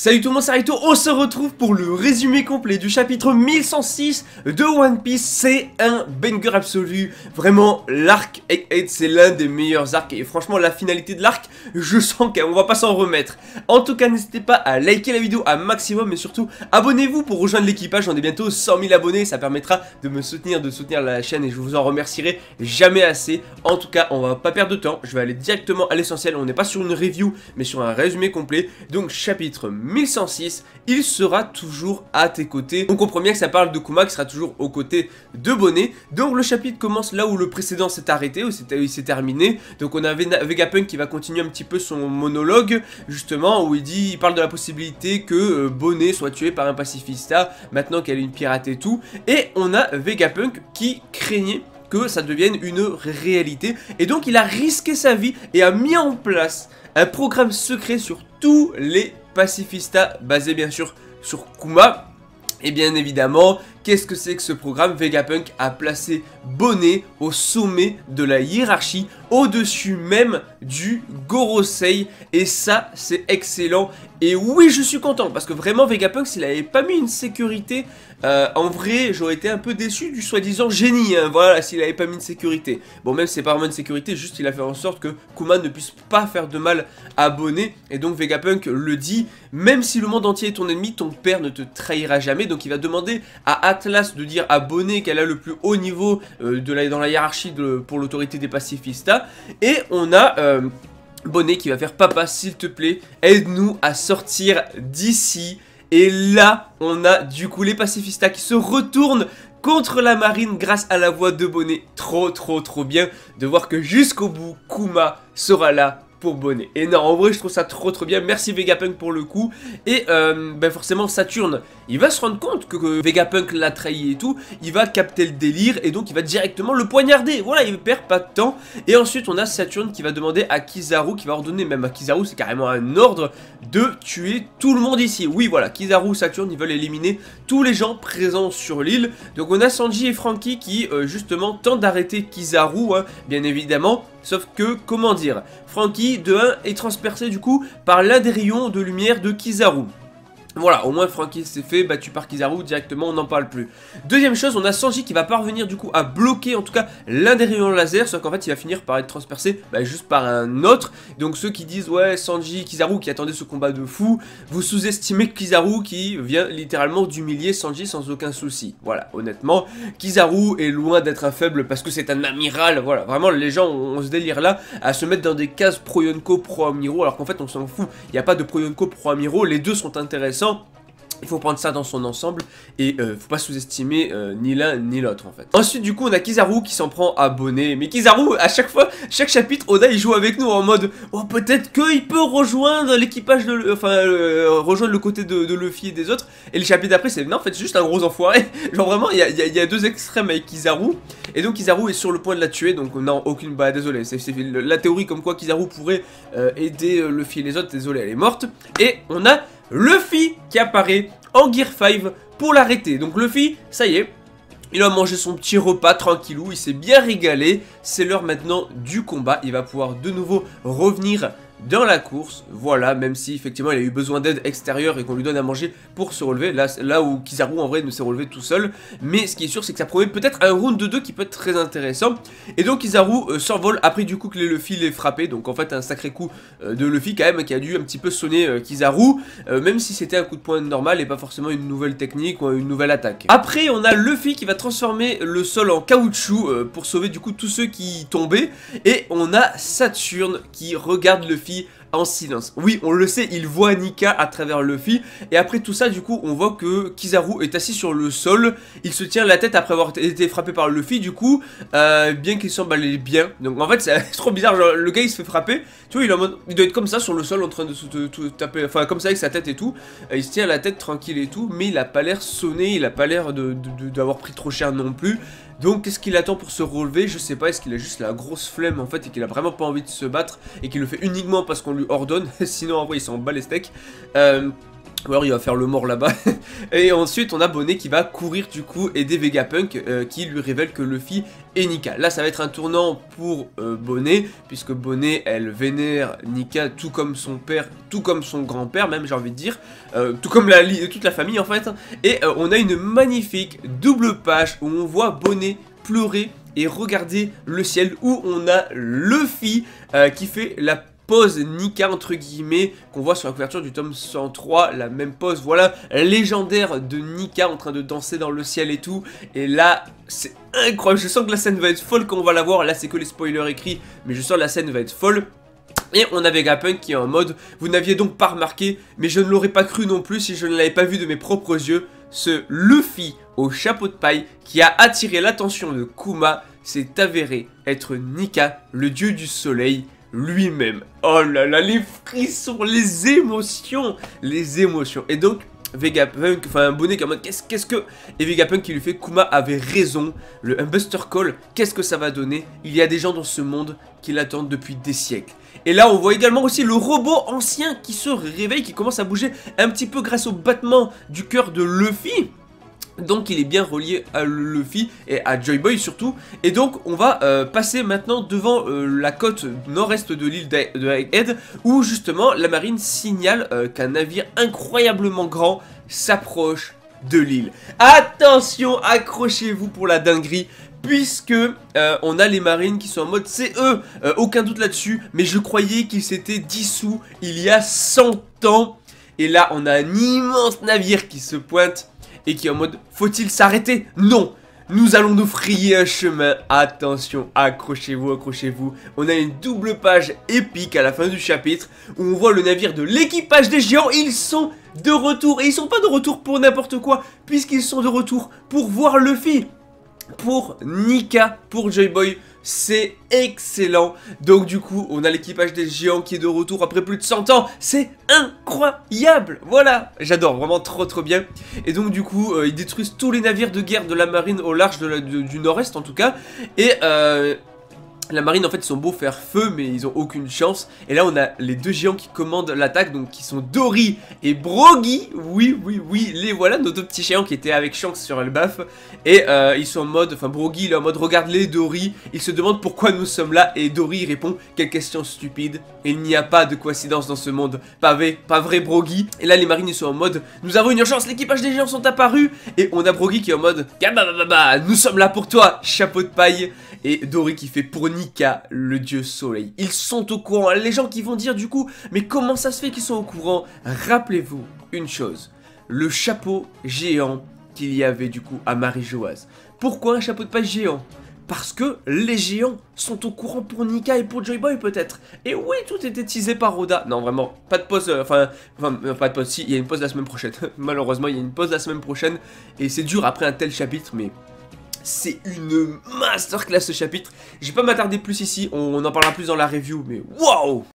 Salut tout le monde, c'est Raito, on se retrouve pour le résumé complet du chapitre 1106 de One Piece. C'est un banger absolu, vraiment l'arc Egghead c'est l'un des meilleurs arcs et franchement la finalité de l'arc, je sens qu'on va pas s'en remettre. En tout cas n'hésitez pas à liker la vidéo un maximum et surtout abonnez-vous pour rejoindre l'équipage, on est bientôt 100 000 abonnés, ça permettra de me soutenir, de soutenir la chaîne et je vous en remercierai jamais assez. En tout cas on va pas perdre de temps, je vais aller directement à l'essentiel, on n'est pas sur une review mais sur un résumé complet. Donc chapitre 1106, il sera toujours à tes côtés. On comprend bien que ça parle de Kuma qui sera toujours aux côtés de Bonnet. Donc le chapitre commence là où le précédent s'est arrêté, où il s'est terminé. Donc on a Vegapunk qui va continuer un petit peu son monologue, justement, où il parle de la possibilité que Bonnet soit tué par un pacifista, maintenant qu'elle est une pirate et tout. Et on a Vegapunk qui craignait que ça devienne une réalité. Et donc il a risqué sa vie et a mis en place un programme secret sur tous les pacifistas, basé bien sûr sur Kuma. Et bien évidemment, qu'est-ce que c'est que ce programme? Vegapunk a placé Bonnet au sommet de la hiérarchie, au-dessus même du Gorosei. Et ça, c'est excellent. Et oui, je suis content, parce que vraiment, Vegapunk, s'il n'avait pas mis une sécurité, en vrai, j'aurais été un peu déçu du soi-disant génie, hein, voilà, s'il n'avait pas mis une sécurité. Bon, même si c'est pas vraiment une sécurité, juste il a fait en sorte que Kuma ne puisse pas faire de mal à Bonnet. Et donc Vegapunk le dit, même si le monde entier est ton ennemi, ton père ne te trahira jamais. Donc il va demander à Atlas de dire à Bonnet qu'elle a le plus haut niveau dans la hiérarchie pour l'autorité des pacifistas. Et on a Bonnet qui va faire: papa s'il te plaît, aide-nous à sortir d'ici. Et là on a du coup les pacifistas qui se retournent contre la marine grâce à la voix de Bonnet. Trop bien de voir que jusqu'au bout Kuma sera là pour Bonnet. Et non, en vrai je trouve ça trop bien. Merci Vegapunk pour le coup. Et ben forcément Saturne, il va se rendre compte que Vegapunk l'a trahi et tout. Il va capter le délire et donc il va directement le poignarder. Voilà, il perd pas de temps. Et ensuite on a Saturne qui va demander à Kizaru, qui va ordonner même à Kizaru, c'est carrément un ordre, de tuer tout le monde ici. Oui voilà, Kizaru, Saturne, ils veulent éliminer tous les gens présents sur l'île. Donc on a Sanji et Franky qui justement tentent d'arrêter Kizaru, hein, bien évidemment. Sauf que, comment dire, Franky de 1 est transpercé du coup par l'un des rayons de lumière de Kizaru. Voilà, au moins Franky s'est fait battu par Kizaru directement, on n'en parle plus. Deuxième chose, on a Sanji qui va parvenir du coup à bloquer en tout cas l'un des rayons laser, sauf qu'en fait il va finir par être transpercé juste par un autre. Donc ceux qui disent ouais Sanji, Kizaru qui attendaient ce combat de fou, vous sous-estimez Kizaru qui vient littéralement d'humilier Sanji sans aucun souci. Voilà, honnêtement, Kizaru est loin d'être un faible parce que c'est un amiral. Voilà, vraiment les gens ont ce délire là à se mettre dans des cases pro Yonko, pro Amiro, alors qu'en fait on s'en fout, il n'y a pas de pro Yonko, pro Amiro, les deux sont intéressants. Il faut prendre ça dans son ensemble et faut pas sous-estimer ni l'un ni l'autre en fait. Ensuite du coup on a Kizaru qui s'en prend à Bonnet. Mais Kizaru à chaque fois, chaque chapitre Oda il joue avec nous en mode oh peut-être qu'il peut rejoindre l'équipage de... rejoindre le côté de Luffy et des autres. Et le chapitre d'après c'est non en fait c'est juste un gros enfoiré. Genre vraiment il y a deux extrêmes avec Kizaru. Et donc Kizaru est sur le point de la tuer. Donc non aucune... Bah désolé c'est la théorie comme quoi Kizaru pourrait aider Luffy et les autres. Désolé elle est morte. Et on a Luffy qui apparaît en Gear 5 pour l'arrêter. Donc Luffy, ça y est, il a mangé son petit repas tranquillou, il s'est bien régalé. C'est l'heure maintenant du combat, il va pouvoir de nouveau revenir dans la course, voilà, même si effectivement il a eu besoin d'aide extérieure et qu'on lui donne à manger pour se relever, là où Kizaru en vrai ne s'est relevé tout seul, mais ce qui est sûr c'est que ça promet peut-être un round de 2 qui peut être très intéressant, et donc Kizaru s'envole après du coup que Luffy l'ait frappé, donc en fait un sacré coup de Luffy quand même qui a dû un petit peu sonner Kizaru, même si c'était un coup de poing normal et pas forcément une nouvelle technique ou une nouvelle attaque. Après on a Luffy qui va transformer le sol en caoutchouc pour sauver du coup tous ceux qui tombaient, et on a Saturne qui regarde Luffy en silence. Oui, on le sait, il voit Nika à travers Luffy. Et après tout ça, du coup, on voit que Kizaru est assis sur le sol. Il se tient la tête après avoir été frappé par Luffy, du coup, bien qu'il semble aller bien. Donc en fait, c'est trop bizarre. Genre, le gars, il se fait frapper. Tu vois, il doit être comme ça sur le sol en train de se taper. Enfin, comme ça avec sa tête et tout. Il se tient la tête tranquille et tout. Mais il a pas l'air sonné. Il a pas l'air d'avoir pris trop cher non plus. Donc qu'est-ce qu'il attend pour se relever? Je sais pas, est-ce qu'il a juste la grosse flemme en fait et qu'il a vraiment pas envie de se battre et qu'il le fait uniquement parce qu'on lui ordonne, sinon en vrai il s'en bat les steaks. Ou alors il va faire le mort là-bas. Et ensuite on a Bonnet qui va courir du coup aider Vegapunk qui lui révèle que Luffy est Nika. Là ça va être un tournant pour Bonnet, puisque Bonnet elle vénère Nika tout comme son père, tout comme son grand-père même j'ai envie de dire, tout comme toute la famille en fait. Et on a une magnifique double page où on voit Bonnet pleurer et regarder le ciel, où on a Luffy qui fait la pose Nika entre guillemets qu'on voit sur la couverture du tome 103, la même pose, voilà, légendaire de Nika en train de danser dans le ciel et tout. Et là c'est incroyable, je sens que la scène va être folle quand on va la voir. Là c'est que les spoilers écrits, mais je sens que la scène va être folle. Et on a Vegapunk qui est en mode, vous n'aviez donc pas remarqué, mais je ne l'aurais pas cru non plus si je ne l'avais pas vu de mes propres yeux, ce Luffy au chapeau de paille qui a attiré l'attention de Kuma s'est avéré être Nika, le dieu du soleil lui-même. Oh là là, les frissons, les émotions. Et donc Vegapunk, enfin Bonnet qui est en mode qu'est-ce que... Et Vegapunk qui lui fait Kuma avait raison, un Buster Call, qu'est-ce que ça va donner? Il y a des gens dans ce monde qui l'attendent depuis des siècles. Et là on voit également aussi le robot ancien qui se réveille, qui commence à bouger un petit peu grâce au battement du cœur de Luffy. Donc il est bien relié à Luffy et à Joy Boy surtout. Et donc on va passer maintenant devant la côte nord-est de l'île de Egghead, où justement la marine signale qu'un navire incroyablement grand s'approche de l'île. Attention, accrochez-vous pour la dinguerie, puisque on a les marines qui sont en mode c'est eux, aucun doute là-dessus, mais je croyais qu'ils s'étaient dissous il y a 100 ans. Et là on a un immense navire qui se pointe et qui est en mode, faut-il s'arrêter? Non, nous allons nous frayer un chemin. Attention, accrochez-vous, accrochez-vous. On a une double page épique à la fin du chapitre où on voit le navire de l'équipage des géants. Ils sont de retour, et ils sont pas de retour pour n'importe quoi, puisqu'ils sont de retour pour voir Luffy, pour Nika, pour Joy Boy. C'est excellent. Donc du coup on a l'équipage des géants qui est de retour après plus de 100 ans. C'est incroyable. Voilà, j'adore, vraiment trop bien. Et donc du coup ils détruisent tous les navires de guerre de la marine au large du nord-est en tout cas. Et la marine en fait ils sont beaux faire feu mais ils ont aucune chance. Et là on a les deux géants qui commandent l'attaque, donc qui sont Dory et Brogy. Oui les voilà, nos deux petits géants qui étaient avec Shanks sur Elbaf. Et ils sont en mode, enfin Brogy il est en mode regarde-les Dory. Il se demande pourquoi nous sommes là et Dory répond quelle question stupide. Il n'y a pas de coïncidence dans ce monde. Pas vrai Brogy. Et là les marines ils sont en mode nous avons une urgence, l'équipage des géants sont apparus. Et on a Brogy qui est en mode nous sommes là pour toi chapeau de paille. Et Dory qui fait pour Nika, le dieu soleil. Ils sont au courant, les gens qui vont dire du coup, mais comment ça se fait qu'ils sont au courant? Rappelez-vous une chose, le chapeau géant qu'il y avait du coup à Marie-Joase. Pourquoi un chapeau de paille géant? Parce que les géants sont au courant pour Nika et pour Joy Boy peut-être. Et oui, tout était teasé par Oda. Non vraiment, pas de pause, pas de pause, si, il y a une pause la semaine prochaine. Malheureusement, il y a une pause la semaine prochaine. Et c'est dur après un tel chapitre, mais... c'est une masterclass ce chapitre. Je vais pas m'attarder plus ici, on en parlera plus dans la review, mais waouh!